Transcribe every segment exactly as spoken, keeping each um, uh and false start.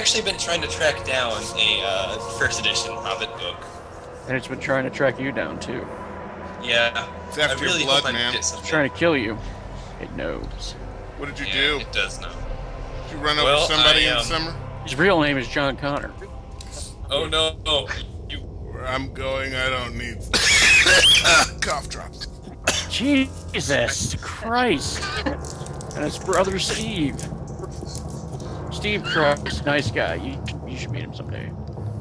actually been trying to track down a uh, first edition Hobbit book. And it's been trying to track you down, too. Yeah. It's after I really your blood, hope I man. get It's something. trying to kill you. It knows. What did you Yeah, do? it does know. Did you run over Well, somebody I, in um, the summer? His real name is John Connor. Oh no, no. You... Where I'm going, I don't need cough drops. Jesus Christ. And his brother Steve. Steve Christ, nice guy. You, you should meet him someday.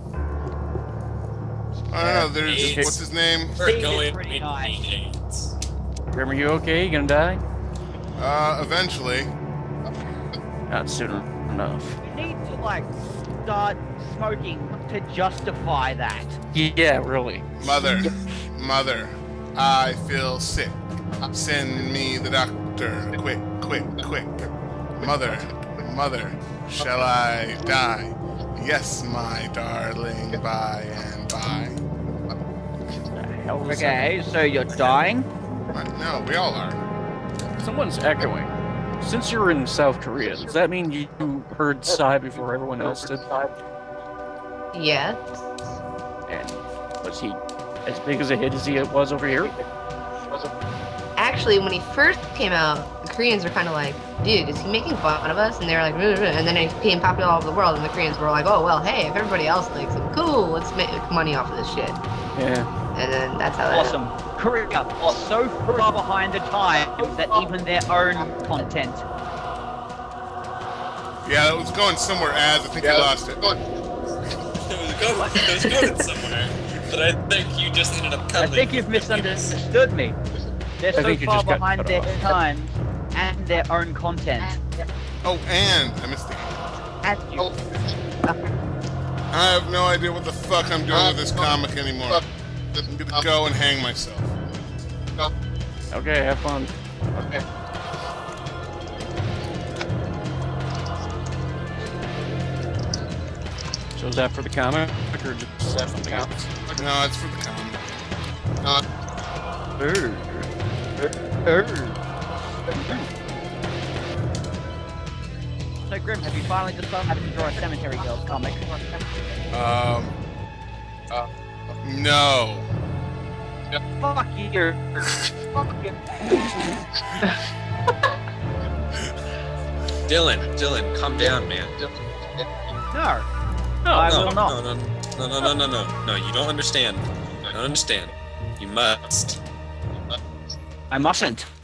I don't know, there's, AIDS. what's his name? We're Steve is going pretty with nice. AIDS. Grim, are you okay? You gonna die? Uh, eventually. Not soon enough. You need to, like, start smoking to justify that. Yeah, really. Mother, mother, I feel sick. Send me the doctor, quick, quick, quick. Mother, mother, shall I die? Yes, my darling, by and by. What the hell is Okay, so you're dying? Uh, No, we all are. that? Someone's echoing. Since you're in South Korea, does that mean you heard Psy before everyone else did? Yes. And was he as big as a hit as he was over here? Actually, when he first came out, the Koreans were kind of like, dude, is he making fun of us? And they were like, "Ruh, ruh," and then it became popular all over the world, and the Koreans were like, oh, well, hey, if everybody else likes him, cool, let's make money off of this shit. Yeah. And then that's how that Awesome. Korea are so far behind the times that even their own content. Yeah, it was going somewhere as I think you lost it. It was going, it was going somewhere, but I think you just ended up I cuddling. think you've misunderstood me. They're so think you far just got behind cut their off. times and their own content. Oh, and I missed the As you. I have no idea what the fuck I'm doing with this comic anymore. I'm gonna go and hang myself. Okay, have fun. Okay. So is that for the comic or just that something else? No, it's for the comic. Ooh. So Grim, have you finally decided how to draw a Cemetery Girls comic? Um. Uh, no. Fuck you. Fuck you. Dylan, Dylan, calm down, man. No. No, I no, will not. no, no, no, no, no, no, no, no. You don't understand. You don't understand. You must. I mustn't.